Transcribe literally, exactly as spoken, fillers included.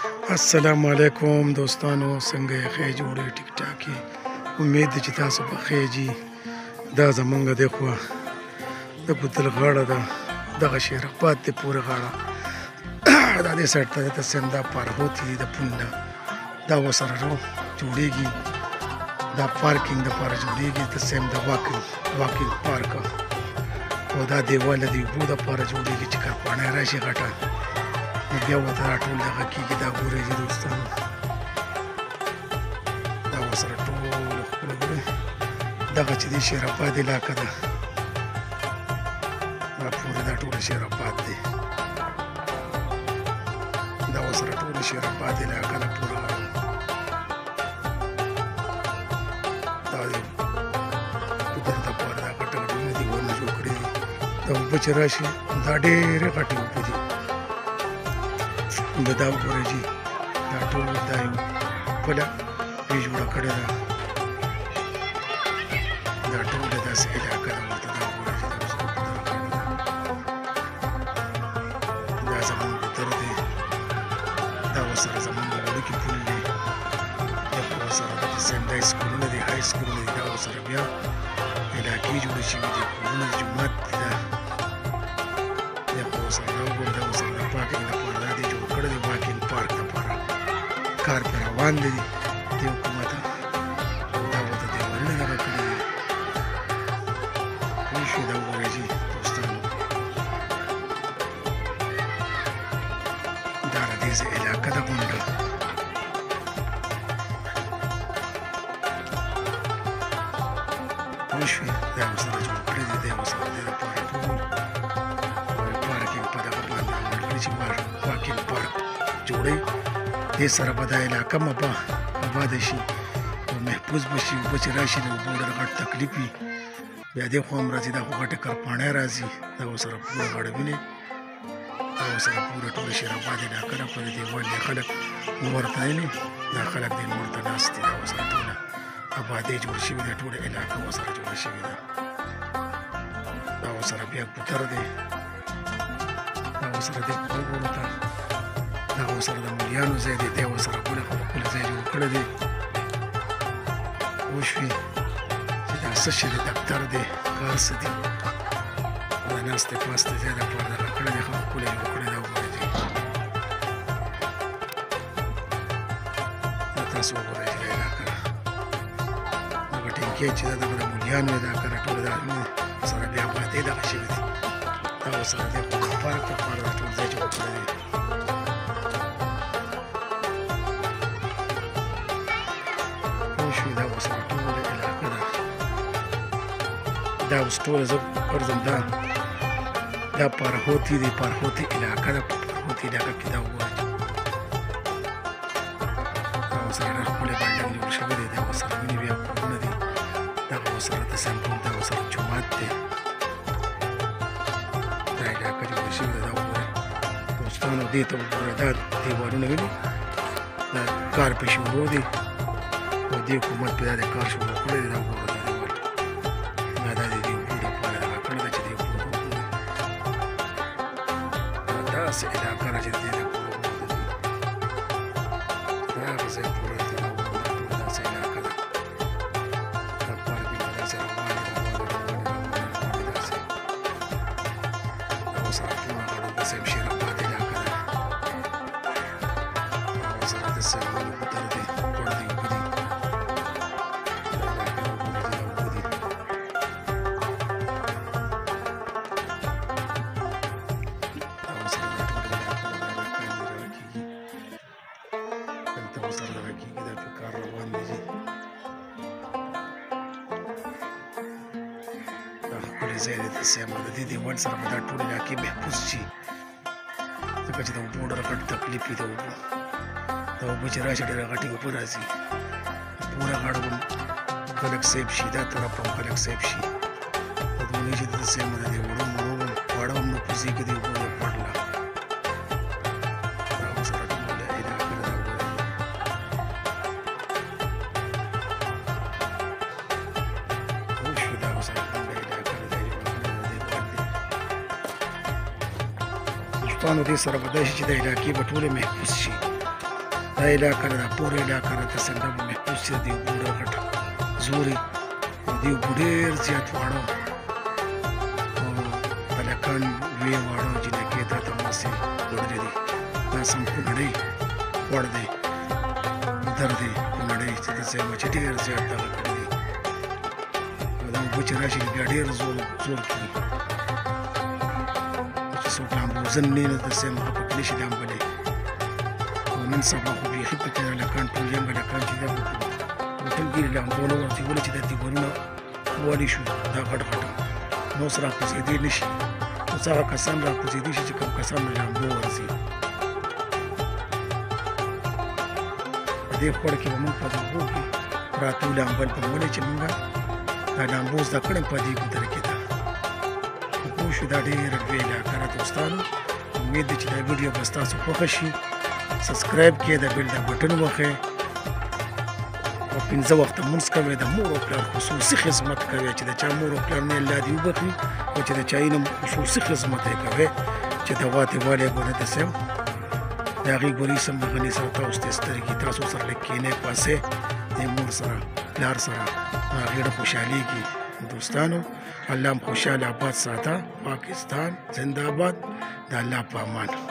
السلام علیکم دوستانو، څنګه یې ښې جوړې ټیک ټاک یې؟ امید ده چې تاسو به ښې جي. دا زمونږ دی خوا د کوتل غاړه ده، دغه شېر آباد دی پورې غاړه. دا دې سایډ ته د سیند دا پارهوتي دی د پل نه، دا ورسره جوړېږي، دا پارکینګ دپاره جوړېږي، د سیم د واکینګ واکینګ پارک، او دا دیوال د اوبو دپاره جوړېږي چې کرپاڼی راشي غټه، نو بیا ورته دا ټول دغه کېږي. دا ګورئ جي دوستانو، دا ورسره ټول ښکلې ګورئ، دغه چې دی شېر آباد علاقه ده، دا پورې دا ټوله شېر آباد دی، دا ورسره ټوله شېر آباد علاقه ده پوره. دا د قدرت دپاره دا غټه غټونه دیوالونه جوړ کړي دي. دا اوبه چې راشي دا ډېرې غټې اوبه دي. د دا وګورئ جي، دا ټول دا یو پله یې جوړه کړې ده، دا ټوله داسې علاقه ده ورته. دا وګورئ جي، دا ورسره دا زمونږ ګودر دی، دا ورسره زمونږ وړوکي پل دی، دا ورسره دغه سیندی سکولونه دي، های سکولونه دي، دا ورسره بیا علاقې جوړې شوي دي، کورونه دي، جومات دی، دا دا ورسره دا وګورئ، دا ورسره د پارکینګ دپاره دا دی جوړ کړی دی، واکینګ پارک دپاره کار پرې روان دی د حکومت. دا ورته دیوالونه دغه کړي دي، پوه شوې. دا وګورئ جي دوستانو، دا د دې ځای علاقه ده غونډه. پوه شوې، دا ورسره جوړ کړی دی، دی ورسره دې دپاره ټول پارکینګ په دغه باندې راوړي چې واکینګ پارک جوړوي. دې سره به دا علاقه مبا آباده شي او محفوظ به شي. اوبه چې راشي د اوبو ډېر غټ تکلیف وي، بیا دې خوا هم راځي، دا خو غټې کرپاڼۍ راځي، دا ورسره پوره غاړه وینې، دا ورسره پوره ټوله شېر آباد علاقه ده. په دې دیوال دې خلک نور ته نه، دا خلک دې نور ته ناست دي، دا ورسره ټوله آبادۍ جوړ شوې ده، ټوله علاقه ورسره جوړه شوې ده. دا ورسره بیا کوتر دی، دا ورسره دې وګورو ته، دا ورسره د مولیانو ځای دی، دی ورسره بله ښکلی ځای جوړ کړی دی. پوه شوې چې دا څه شی دی، دفتر دی، کار څه دي، دا ناستې پاستې ځای دپاره دغه کړی دی، ښه ښکلی جوړ کړی. دا وګورئ جي، دا تاسو وګورئ چې دا علاقه ده، دغه ټینکۍ چې ده دغه د مولیانو دی، دا کنه ټوله دا ورسره بیا آبادۍ دغه شوي دي. دا ورسره دی پارک دپاره دا ټول ځای جوړ کړی دی. دا ورسره ټوله علاقه ده، دا اوس ټوله زه ګرځم، دا دا پارهوتي دی، پارهوتي علاقه ده. په پارهوتي علاقه کې دا وګورئ، دا ورسره ډېر ښکلی بلډنګ جوړ شوی دی، دا ورسره وینې بیا کورونه دي، دغه ورسره د سمبول، دا ورسره جومات دی، دا علاقه جوړه شوې ده. دا وګورئ دوستانو، دې ته وګورئ، دا دیوالونه وینې، دا کار پې شروع دی، او دې حکومت په دا د کار شروع کړی دی. دا وګورئ دا دیوال، دا دا د دې اوبو دپاره دغه کړې ده چې دې اوبو ته وګورئ، دا داسې علاقه ده چې د دې دپاره وګورئ، دا هغه ځای پوره دی. دا وګورئ، دا ټوله داسې علاقه ده، دا پارکینګ به داسې روان دی، روان دی، روان دی، روان دی داسې. دا ورسره ټوله غاړه داسې هم شېر آباد علاقه ده، دا ورسره داسې روان کوتل دی، غوړ دی، اوبه دي. ځای دی، داسې هم د دې دیوال سره به دا ټول علاقې محفوظ شي، ځکه چې د اوبو ډېر غټ تکلیف وي. د اوبو د اوبه چې راشي ډېرې غټې اوبه راځي، پوره غاړه به خلک سیب شي، دا طرف هم خلک سیب شي. په دونې چې داسې هم د دې وړو مړو به خواړه هم نه کوزېږي د اوبو د پړله، دا ورسره ټوله علاقه ده. دا وګورئ، پوه شوې، دا ورسره ټوله علاقه ده، دا یې وکړه د دې باندې. دوستانو، دې سره به دا شي چې د علاقې به ټولې محفوظ شي، دا علاقه دا پورې علاقه راته څنګه محفوظ چې د اوبو ډکه زوري د اوبو ډېر زیات واړه او هلکان لوی واړه جنکۍ تا تماسې وړلې دي دا سم کونړۍ وړ دی در دی کونړۍ چې د ځای چې ډېر زیات دغه کړی دی او دا اوبه چې راشي بیا ډېر زور زور کوي چې څوک لامبوزن نه نو داسې هغه پکې نشي لامبلی او نن سبا خو بیخي پکې هلکان ټول یم هلکان چې دا ټول ګیرې لامبو نه ورځي ولې چې دا دیوالونه والي شو دا غټ غټ نو اوس راکوزېدی نه شي اوس هغه کسان راکوزېدی شي چې کوم کسان لامبو ورځي په دې خوړ کې به مونږ په دغو کې پراته لامبل په ولې چې مونږ دا لامبو زده کړم په دې ګودر کې ده خو پوه شو دا ډېره لوی علاقه ده دوستانو امید دی چې دا ویډیو به ستاسو خوښه شي سبسکرایب کړئ د بیل د بټن وښئ او پنځه وخته لمونځ کوئ د مور او پلار خصوصي خدمت کوئ چې د چا مور او پلار نه الله دې وبخي او چې د چا یې نه خصوصي خدمت یې کوئ چې د غواتې والی ګوره داسې د هغې ګوري سم بغني سره تاسو ته سترګې تاسو سره لږ کښېنئ پاسئ د مور سره پلار سره هغې ډېره خوشحالېږي دوستانو الله هم خوشحاله آباد ساته پاکستان زنده آباد د الله په امان